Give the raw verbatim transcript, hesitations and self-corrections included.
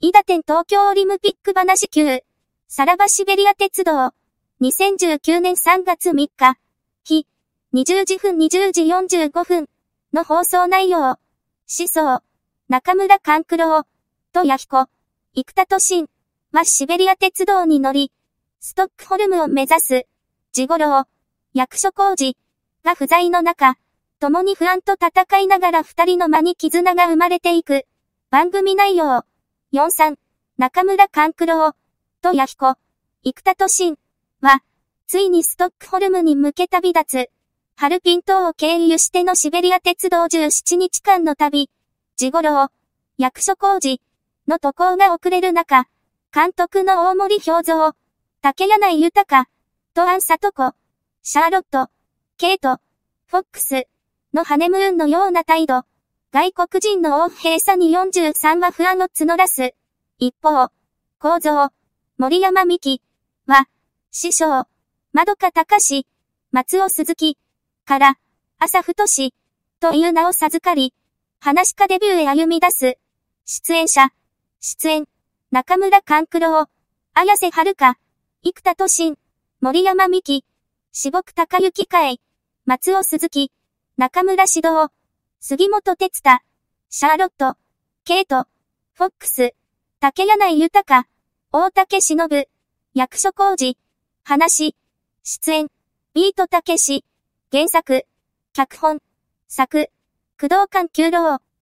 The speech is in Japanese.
伊田店東京オリンピック話級。さらばシベリア鉄道。にせんじゅうきゅうねんさんがつみっか。日。にじゅうじふんにじゅうじよんじゅうごふん。の放送内容。思想。中村勘九郎。と弥彦。生田斗真。はシベリア鉄道に乗り。ストックホルムを目指す。ジゴロウ。役所広司。が不在の中。共に不安と戦いながら二人の間に絆が生まれていく。番組内容。よんじゅうさん。中村勘九郎。と弥彦。生田斗真。は、ついにストックホルムに向け旅立つ。ハルピン島を経由してのシベリア鉄道じゅうななにちかんの旅。ジゴロウ。役所広司。の渡航が遅れる中。監督の大森兵蔵。竹柳豊。とアン里子。シャーロット。ケイト。フォックス。のハネムーンのような態度。外国人の横柄さによんじゅうさんは不安を募らす。一方、構造。森山美希。は、師匠。窓か隆。松尾鈴木。から、朝太志。という名を授かり、話し家デビューへ歩み出す。出演者。出演。中村勘九郎。綾瀬はるか。生田斗真。森山美希。至極高幸会。松尾鈴木。中村獅童。杉本哲太。シャーロット。ケイト。フォックス。竹柳豊。大竹しのぶ。役所広司。話。出演。ビートたけし。原作。脚本。作。工藤官九郎。